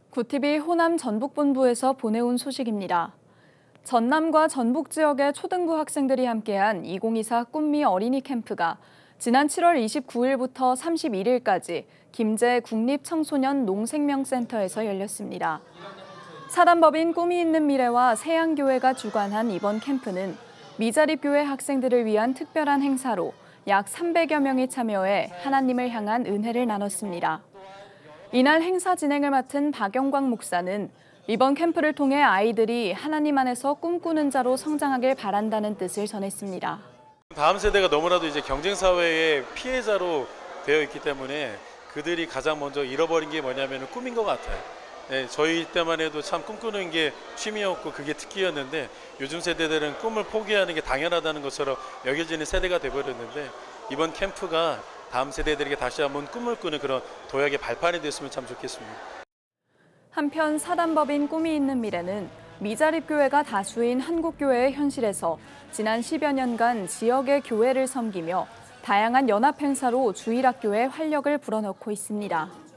구티비 호남 전북본부에서 보내온 소식입니다. 전남과 전북 지역의 초등부 학생들이 함께한 2024 꿈미 어린이 캠프가 지난 7월 29일부터 31일까지 김제 국립청소년 농생명센터에서 열렸습니다. 사단법인 꿈이 있는 미래와 세양교회가 주관한 이번 캠프는 미자립교회 학생들을 위한 특별한 행사로 약 300여 명이 참여해 하나님을 향한 은혜를 나눴습니다. 이날 행사 진행을 맡은 박영광 목사는 이번 캠프를 통해 아이들이 하나님 안에서 꿈꾸는 자로 성장하길 바란다는 뜻을 전했습니다. 다음 세대가 너무나도 이제 경쟁 사회의 피해자로 되어 있기 때문에 그들이 가장 먼저 잃어버린 게 뭐냐면 꿈인 것 같아요. 네, 저희 때만 해도 참 꿈꾸는 게 취미였고 그게 특기였는데 요즘 세대들은 꿈을 포기하는 게 당연하다는 것처럼 여겨지는 세대가 돼버렸는데 이번 캠프가 다음 세대들에게 다시 한번 꿈을 꾸는 그런 도약의 발판이 됐으면 참 좋겠습니다. 한편 사단법인 꿈이 있는 미래는 미자립교회가 다수인 한국교회의 현실에서 지난 10여 년간 지역의 교회를 섬기며 다양한 연합 행사로 주일학교에 활력을 불어넣고 있습니다.